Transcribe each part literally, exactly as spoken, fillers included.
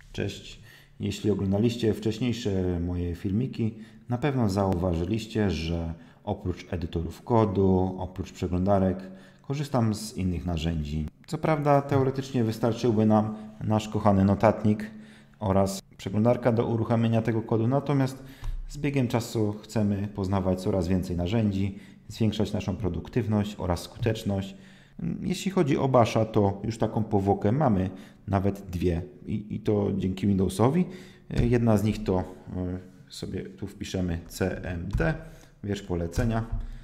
Cześć. Jeśli oglądaliście wcześniejsze moje filmiki, na pewno zauważyliście, że oprócz edytorów kodu, oprócz przeglądarek, korzystam z innych narzędzi. Co prawda teoretycznie wystarczyłby nam nasz kochany notatnik oraz przeglądarka do uruchamiania tego kodu, natomiast z biegiem czasu chcemy poznawać coraz więcej narzędzi, zwiększać naszą produktywność oraz skuteczność. Jeśli chodzi o Basha, to już taką powłokę mamy, nawet dwie i, i to dzięki Windowsowi. Jedna z nich to sobie tu wpiszemy C M D, wiersz polecenia.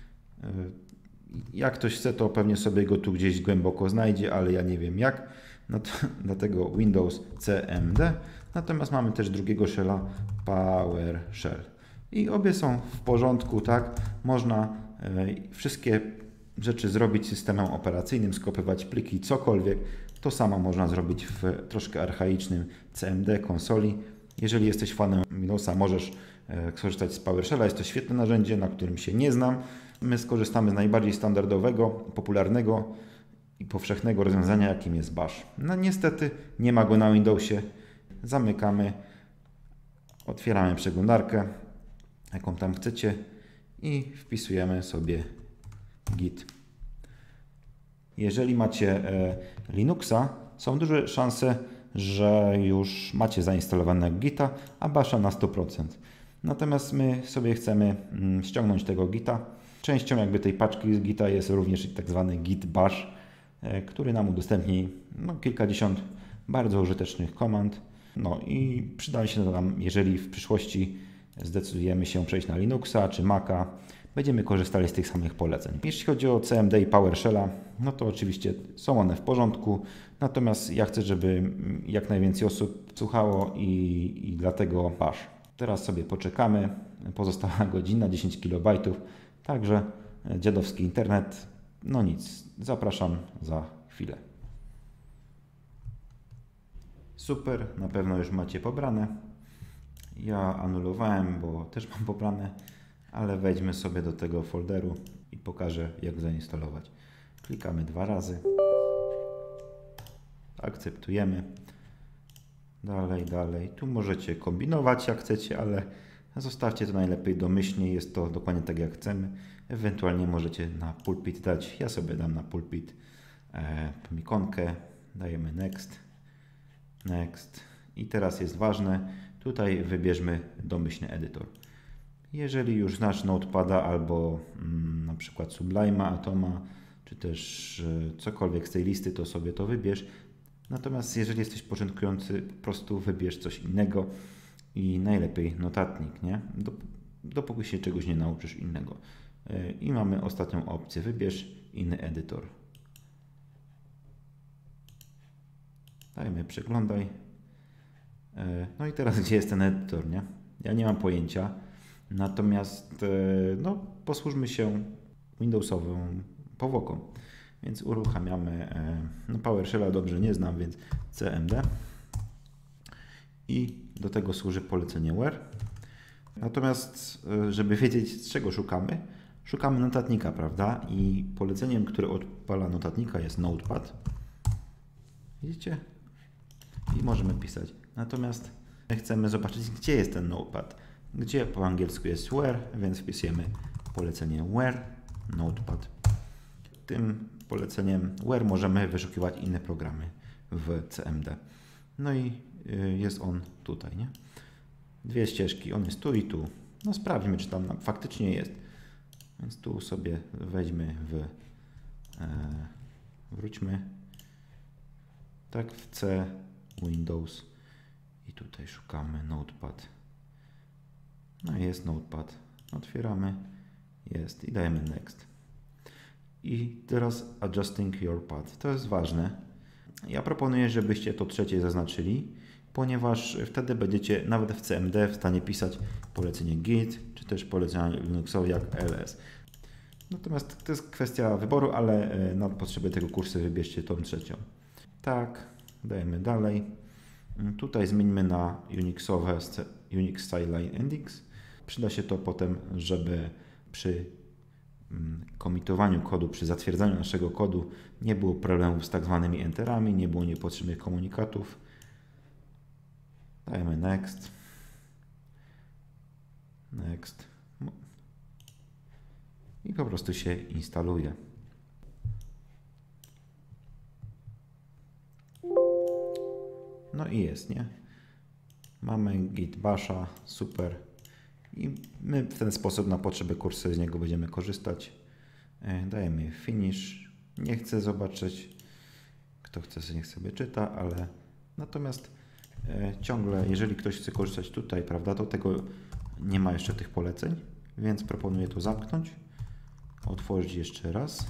Jak ktoś chce, to pewnie sobie go tu gdzieś głęboko znajdzie, ale ja nie wiem jak. No to, dlatego Windows C M D. Natomiast mamy też drugiego shella PowerShell. I obie są w porządku, tak? Można wszystkie rzeczy zrobić systemem operacyjnym, skopiować pliki, cokolwiek. To samo można zrobić w troszkę archaicznym C M D konsoli. Jeżeli jesteś fanem Windowsa, możesz skorzystać z PowerShella. Jest to świetne narzędzie, na którym się nie znam. My skorzystamy z najbardziej standardowego, popularnego i powszechnego rozwiązania, jakim jest Bash. No niestety nie ma go na Windowsie. Zamykamy, otwieramy przeglądarkę, jaką tam chcecie i wpisujemy sobie Git. Jeżeli macie e, Linuxa, są duże szanse, że już macie zainstalowanego Gita, a Basha na sto procent. Natomiast my sobie chcemy mm, ściągnąć tego Gita. Częścią jakby tej paczki Gita jest również tak zwany Git Bash, e, który nam udostępni no, kilkadziesiąt bardzo użytecznych komand. No i przyda się to nam, jeżeli w przyszłości zdecydujemy się przejść na Linuxa czy Maca, będziemy korzystali z tych samych poleceń. Jeśli chodzi o C M D i PowerShella, no to oczywiście są one w porządku, natomiast ja chcę, żeby jak najwięcej osób słuchało i, i dlatego Bash. Teraz sobie poczekamy, pozostała godzina, dziesięć kilobajtów, także dziadowski internet, no nic, zapraszam za chwilę. Super, na pewno już macie pobrane. Ja anulowałem, bo też mam pobrane, ale wejdźmy sobie do tego folderu i pokażę, jak zainstalować. Klikamy dwa razy. Akceptujemy. Dalej, dalej. Tu możecie kombinować jak chcecie, ale zostawcie to najlepiej domyślnie. Jest to dokładnie tak jak chcemy. Ewentualnie możecie na pulpit dać. Ja sobie dam na pulpit e, ikonkę. Dajemy next. Next. I teraz jest ważne. Tutaj wybierzmy domyślny edytor. Jeżeli już znasz Notepada albo mm, na przykład Sublime'a, Atoma, czy też e, cokolwiek z tej listy, to sobie to wybierz. Natomiast jeżeli jesteś początkujący, po prostu wybierz coś innego i najlepiej notatnik, nie? Dopóki się czegoś nie nauczysz innego. E, I mamy ostatnią opcję. Wybierz inny edytor. Dajmy przeglądaj. E, no i teraz gdzie jest ten edytor, nie? Ja nie mam pojęcia. Natomiast no, posłużmy się Windowsową powłoką. Więc uruchamiamy, no PowerShella dobrze nie znam, więc C M D. I do tego służy polecenie where. Natomiast żeby wiedzieć, z czego szukamy, szukamy notatnika, prawda? I poleceniem, które odpala notatnika, jest Notepad. Widzicie? I możemy pisać. Natomiast my chcemy zobaczyć, gdzie jest ten Notepad. Gdzie po angielsku jest where, więc wpisujemy polecenie where Notepad. Tym poleceniem where możemy wyszukiwać inne programy w C M D. No i jest on tutaj, nie? Dwie ścieżki, on jest tu i tu. No sprawdźmy, czy tam faktycznie jest. Więc tu sobie wejdźmy w e, wróćmy tak w C, Windows i tutaj szukamy Notepad. No jest Notepad. Otwieramy. Jest i dajemy Next. I teraz Adjusting Your Pad. To jest ważne. Ja proponuję, żebyście to trzecie zaznaczyli, ponieważ wtedy będziecie nawet w C M D w stanie pisać polecenie Git, czy też polecenia Linuxowe jak L S. Natomiast to jest kwestia wyboru, ale na potrzeby tego kursu wybierzcie tą trzecią. Tak, dajemy dalej. Tutaj zmieńmy na Unixowe Unix Styline Endings. Przyda się to potem, żeby przy komitowaniu kodu, przy zatwierdzaniu naszego kodu nie było problemów z tak zwanymi enterami, nie było niepotrzebnych komunikatów. Dajemy next. Next. I po prostu się instaluje. No i jest, nie? Mamy git basha, super. I my w ten sposób na potrzeby kursu z niego będziemy korzystać. Dajemy finish. Nie chcę zobaczyć. Kto chce, niech sobie czyta, ale natomiast ciągle, jeżeli ktoś chce korzystać tutaj, prawda, to tego nie ma jeszcze tych poleceń, więc proponuję to zamknąć. Otworzyć jeszcze raz.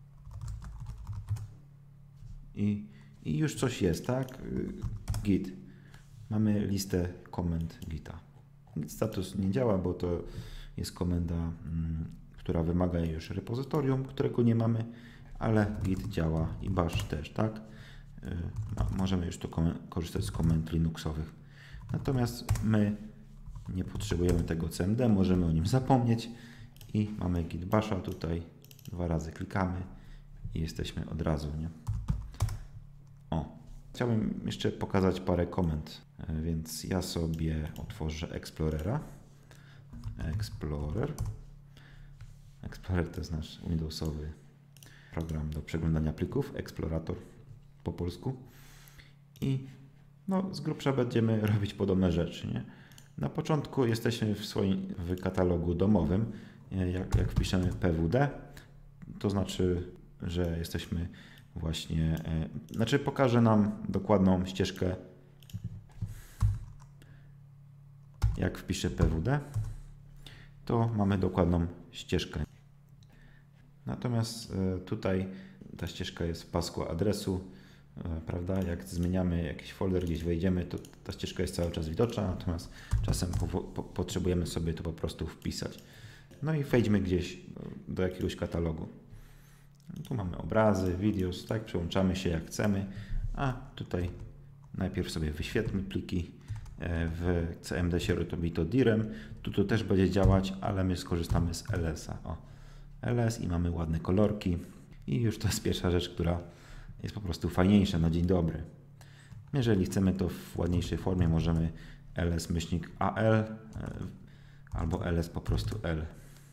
I, i już coś jest, tak? Git. Mamy listę komend gita. Git status nie działa, bo to jest komenda, mm, która wymaga już repozytorium, którego nie mamy, ale git działa i bash też, tak? Yy, możemy już tu korzystać z komend linuxowych. Natomiast my nie potrzebujemy tego C M D, możemy o nim zapomnieć i mamy git basha tutaj. Dwa razy klikamy i jesteśmy od razu, nie? O, chciałbym jeszcze pokazać parę komend, więc ja sobie otworzę Explorera. Explorer. Explorer to jest nasz Windowsowy program do przeglądania plików, Explorator po polsku. I no, z grubsza będziemy robić podobne rzeczy, nie? Na początku jesteśmy w swoim w katalogu domowym. Jak, jak wpiszemy P W D, to znaczy, że jesteśmy właśnie, e, znaczy pokaże nam dokładną ścieżkę, jak wpiszę P W D, to mamy dokładną ścieżkę. Natomiast e, tutaj ta ścieżka jest w pasku adresu, e, prawda? Jak zmieniamy jakiś folder, gdzieś wejdziemy, to ta ścieżka jest cały czas widoczna, natomiast czasem po, po, potrzebujemy sobie to po prostu wpisać. No i wejdźmy gdzieś do jakiegoś katalogu. Tu mamy obrazy, videos, tak, przełączamy się jak chcemy, a tutaj najpierw sobie wyświetlmy pliki. W C M D się robi to direm, tu to też będzie działać, ale my skorzystamy z L S a. O, L S i mamy ładne kolorki i już to jest pierwsza rzecz, która jest po prostu fajniejsza na dzień dobry. Jeżeli chcemy to w ładniejszej formie, możemy ls myślnik al albo ls po prostu l.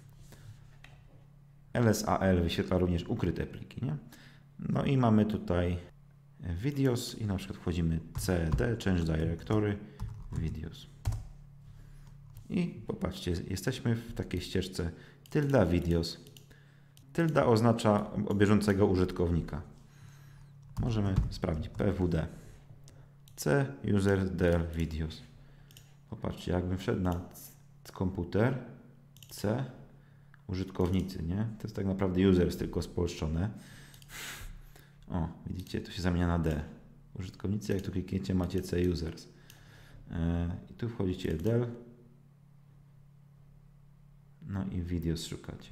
L S A L wyświetla również ukryte pliki, nie? No i mamy tutaj videos i na przykład wchodzimy cd, change directory, videos. I popatrzcie, jesteśmy w takiej ścieżce tylda videos. Tylda oznacza bieżącego użytkownika. Możemy sprawdzić P W D. C user del videos. Popatrzcie, jakbym wszedł na komputer, C użytkownicy, nie? To jest tak naprawdę users, tylko spolszczone. O, widzicie, to się zamienia na D. Użytkownicy, jak tu klikniecie, macie C users. Yy, I tu wchodzicie del. No i videos szukacie.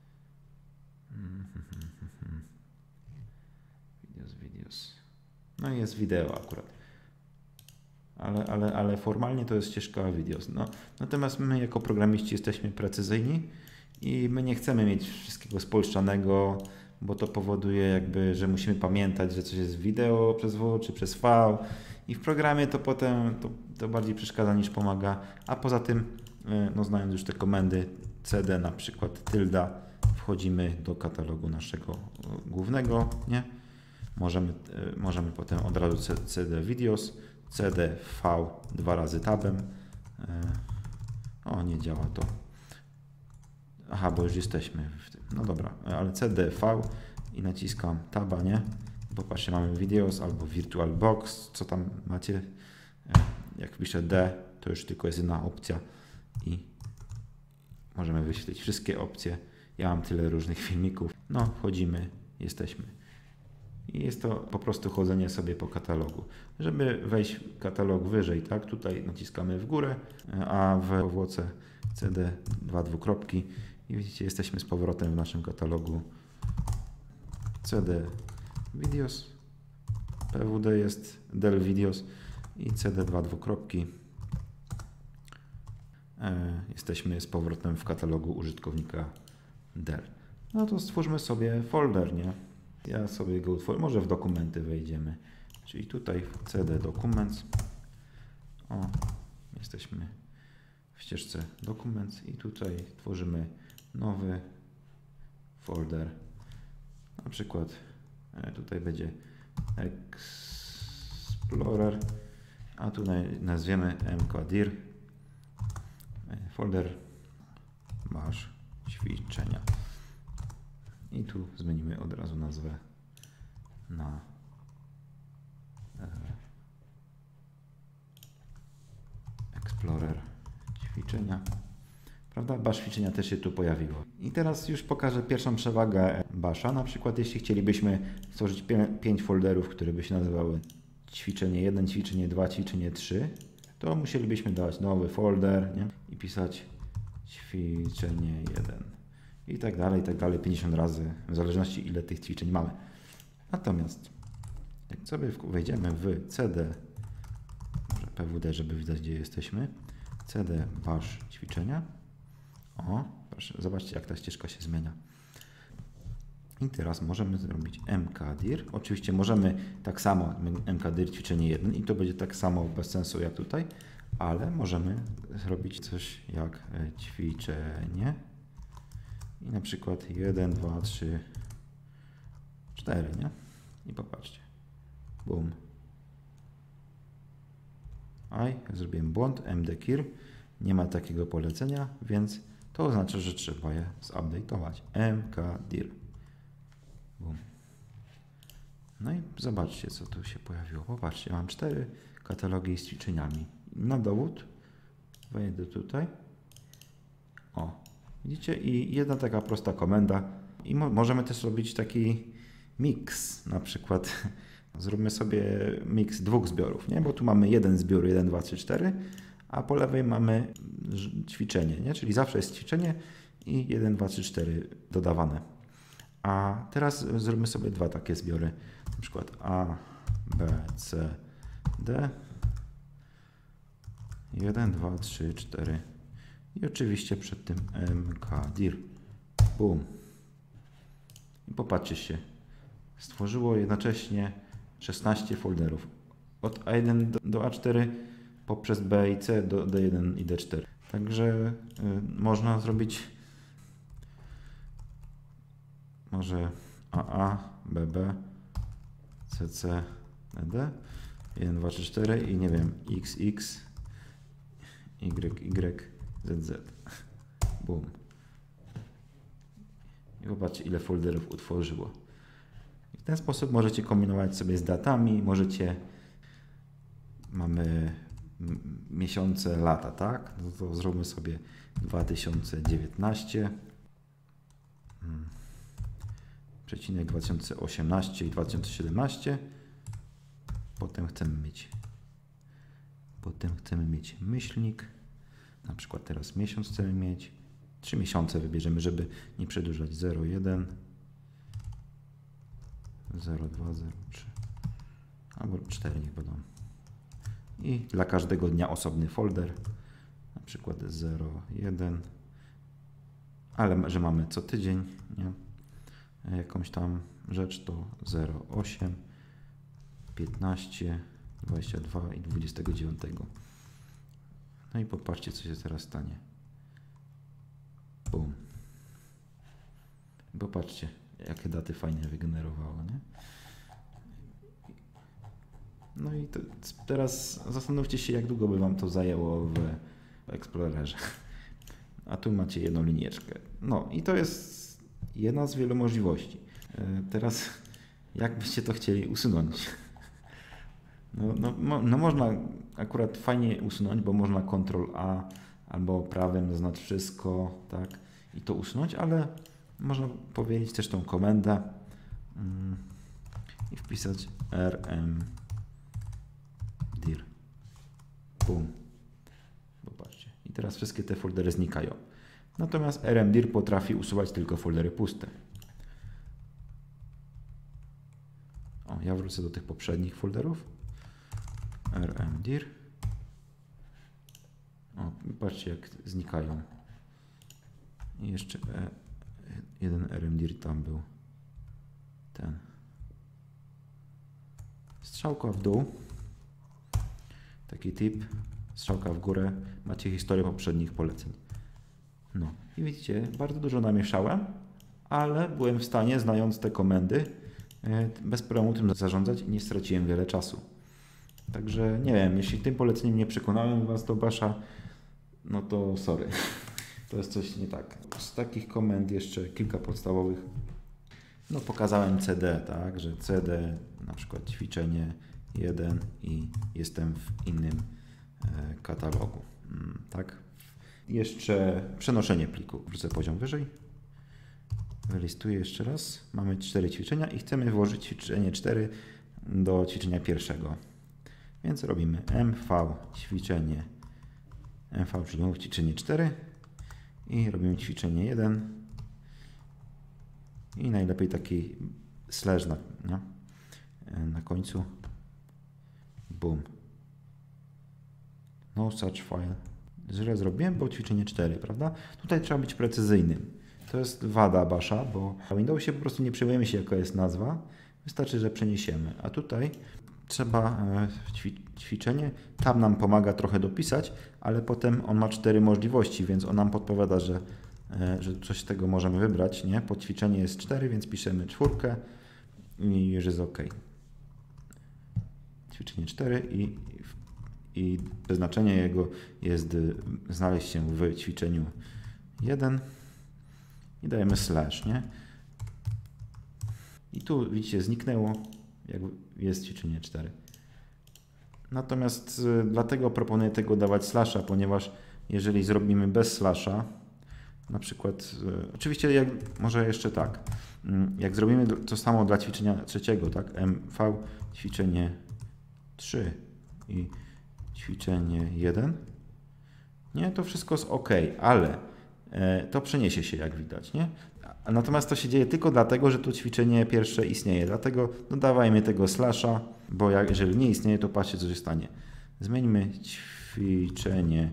Videos, videos. No i jest wideo akurat. Ale, ale, ale formalnie to jest ścieżka videos. No, natomiast my jako programiści jesteśmy precyzyjni i my nie chcemy mieć wszystkiego spolszczanego, bo to powoduje jakby, że musimy pamiętać, że coś jest wideo przez W czy przez V i w programie to potem to, to bardziej przeszkadza niż pomaga, a poza tym no, znając już te komendy cd na przykład tilda, wchodzimy do katalogu naszego głównego, nie? Możemy, możemy potem od razu cd videos, cd v dwa razy tabem. O, nie działa to. Aha, bo już jesteśmy w tym. No dobra, ale cd v i naciskam taba, nie? Popatrzcie, mamy videos albo virtualbox, co tam macie. Jak wpiszę D, to już tylko jest jedna opcja i możemy wyświetlić wszystkie opcje. Ja mam tyle różnych filmików. No, wchodzimy, jesteśmy. I jest to po prostu chodzenie sobie po katalogu. Żeby wejść w katalog wyżej, tak, tutaj naciskamy w górę, a w powłoce cd dwa dwukropki i widzicie, jesteśmy z powrotem w naszym katalogu cd videos, P W D jest del videos i cd dwa dwukropki. Jesteśmy z powrotem w katalogu użytkownika del. No to stwórzmy sobie folder, nie? Ja sobie go utworzę, może w dokumenty wejdziemy. Czyli tutaj cd documents. O, jesteśmy w ścieżce Documents i tutaj tworzymy nowy folder. Na przykład tutaj będzie Explorer, a tu nazwiemy mkdir, folder masz ćwiczenia. I tu zmienimy od razu nazwę na Explorer ćwiczenia. Prawda? Bash ćwiczenia też się tu pojawiło. I teraz już pokażę pierwszą przewagę Basha. Na przykład jeśli chcielibyśmy stworzyć pięć folderów, które by się nazywały ćwiczenie jeden, ćwiczenie dwa, ćwiczenie trzy, to musielibyśmy dać nowy folder, nie? I pisać ćwiczenie jeden. I tak dalej, i tak dalej, pięćdziesiąt razy, w zależności ile tych ćwiczeń mamy. Natomiast jak sobie wejdziemy w cd, może pwd, żeby widać gdzie jesteśmy, cd bash ćwiczenia. O, proszę, zobaczcie jak ta ścieżka się zmienia. I teraz możemy zrobić mkdir. Oczywiście możemy tak samo mkdir ćwiczenie jeden i to będzie tak samo bez sensu jak tutaj, ale możemy zrobić coś jak ćwiczenie i na przykład jeden, dwa, trzy, cztery, nie? I popatrzcie. Boom. Aj, zrobiłem błąd, mdkir. Nie ma takiego polecenia, więc to oznacza, że trzeba je zupdate'ować. mkdir. Boom. No i zobaczcie, co tu się pojawiło. Popatrzcie, mam cztery katalogi z ćwiczeniami. Na dowód wejdę tutaj. O, widzicie? I jedna taka prosta komenda. I mo możemy też robić taki mix. Na przykład zróbmy sobie mix dwóch zbiorów, nie? Bo tu mamy jeden zbiór, jeden, dwa, trzy, cztery, a po lewej mamy ćwiczenie, nie? Czyli zawsze jest ćwiczenie i jeden, dwa, trzy, cztery dodawane. A teraz zróbmy sobie dwa takie zbiory. Na przykład A, B, C, D. jeden, dwa, trzy, cztery. I oczywiście przed tym mkdir. Boom. I popatrzcie się. Stworzyło jednocześnie szesnaście folderów. Od A jeden do A cztery poprzez B i C do D jeden i D cztery. Także y, można zrobić może A A, B B, C C, D D, jeden, dwa, trzy, cztery i nie wiem, X X, Y Y, Z Z. Boom. I popatrzcie, ile folderów utworzyło. I w ten sposób możecie kombinować sobie z datami, możecie, mamy miesiące, lata, tak? No to zróbmy sobie dwa tysiące dziewiętnaście, hmm. przecinek dwa tysiące osiemnaście i dwa tysiące siedemnaście. Potem chcemy mieć, potem chcemy mieć myślnik, na przykład teraz miesiąc chcemy mieć, trzy miesiące wybierzemy, żeby nie przedłużać. zero jeden, zero dwa, zero trzy albo cztery niech będą. I dla każdego dnia osobny folder, na przykład zero jeden, ale że mamy co tydzień, nie? Jakąś tam rzecz, to zero osiem, piętnaście, dwadzieścia dwa i dwudziestego dziewiątego. No i popatrzcie, co się teraz stanie. Boom. Popatrzcie, jakie daty fajnie wygenerowało, nie? No i to, teraz zastanówcie się, jak długo by Wam to zajęło w Explorerze. A tu macie jedną linieczkę. No i to jest jedna z wielu możliwości. Teraz jak byście to chcieli usunąć? No, no, mo, no można akurat fajnie usunąć, bo można kontrol A albo prawym zaznaczyć wszystko, tak, i to usunąć, ale można powiedzieć też tą komendę mm, i wpisać rmdir. Boom. Popatrzcie. I teraz wszystkie te foldery znikają. Natomiast rmdir potrafi usuwać tylko foldery puste. O, ja wrócę do tych poprzednich folderów. rmdir. O, patrzcie jak znikają. I jeszcze e, jeden rmdir tam był. Ten. Strzałka w dół. Taki tip. strzałka w górę, macie historię poprzednich poleceń. No i widzicie, bardzo dużo namieszałem, ale byłem w stanie, znając te komendy, bez problemu tym zarządzać i nie straciłem wiele czasu. Także nie wiem, jeśli tym poleceniem nie przekonałem Was do Basha, no to sorry, to jest coś nie tak. Z takich komend jeszcze kilka podstawowych. No pokazałem C D, tak, że C D, na przykład ćwiczenie jeden i jestem w innym e, katalogu, mm, tak. Jeszcze przenoszenie pliku. Wrócę poziom wyżej. Wylistuję jeszcze raz. Mamy cztery ćwiczenia i chcemy włożyć ćwiczenie cztery do ćwiczenia pierwszego. Więc robimy M V ćwiczenie M V, czyli ćwiczenie cztery i robimy ćwiczenie jeden i najlepiej taki slash na, no, na końcu. Boom. No such file. Źle zrobiłem, bo ćwiczenie cztery, prawda? Tutaj trzeba być precyzyjnym. To jest wada Basha, bo w Windowsie po prostu nie przejmujemy się, jaka jest nazwa. Wystarczy, że przeniesiemy. A tutaj trzeba ćwiczenie. Tab nam pomaga trochę dopisać, ale potem on ma cztery możliwości, więc on nam podpowiada, że, że coś z tego możemy wybrać. Nie? Podćwiczenie jest cztery, więc piszemy czwórkę i już jest OK. Ćwiczenie cztery i, i przeznaczenie jego jest znaleźć się w ćwiczeniu jeden i dajemy slash, nie? I tu widzicie, zniknęło, jak jest ćwiczenie cztery. Natomiast y, dlatego proponuję tego dawać slasha, ponieważ jeżeli zrobimy bez slasha, na przykład, y, oczywiście jak, może jeszcze tak, y, jak zrobimy to samo dla ćwiczenia trzeciego, tak, M V, ćwiczenie trzy i ćwiczenie jeden, nie, to wszystko jest OK, ale y, to przeniesie się, jak widać, nie? Natomiast to się dzieje tylko dlatego, że to ćwiczenie pierwsze istnieje. Dlatego dodawajmy tego slasha, bo jak, jeżeli nie istnieje, to patrzcie, co się stanie. Zmieńmy ćwiczenie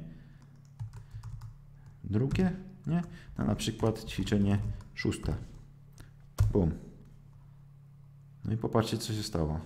drugie, nie? Na, na przykład ćwiczenie szóste. Bum. No i popatrzcie, co się stało.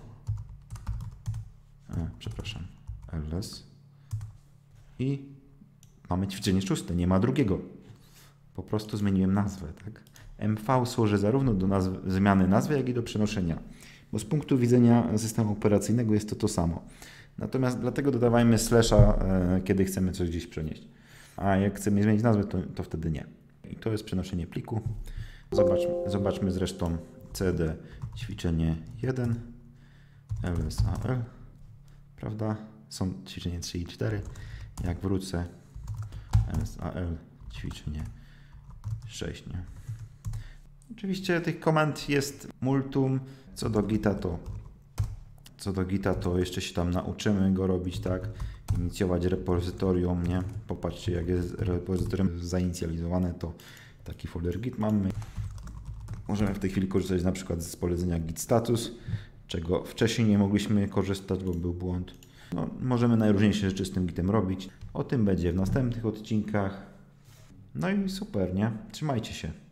E, przepraszam. ls. I mamy ćwiczenie szóste, nie ma drugiego. Po prostu zmieniłem nazwę, tak? M V służy zarówno do nazwy, zmiany nazwy, jak i do przenoszenia. Bo z punktu widzenia systemu operacyjnego jest to to samo. Natomiast dlatego dodawajmy slasha, e, kiedy chcemy coś gdzieś przenieść. A jak chcemy zmienić nazwę, to, to wtedy nie. I to jest przenoszenie pliku. Zobaczmy, zobaczmy zresztą C D ćwiczenie jeden, L S A L, prawda? Są ćwiczenie trzy i cztery. Jak wrócę, L S A L ćwiczenie sześć, nie? Oczywiście tych komend jest multum. Co do Gita to co do Gita to jeszcze się tam nauczymy go robić, tak? Inicjować repozytorium, nie? Popatrzcie, jak jest repozytorium zainicjalizowane, to taki folder Git mamy. Możemy w tej chwili korzystać na przykład z polecenia git status, czego wcześniej nie mogliśmy korzystać, bo był błąd. No, możemy najróżniejsze rzeczy z tym Gitem robić. O tym będzie w następnych odcinkach. No i super, nie? Trzymajcie się.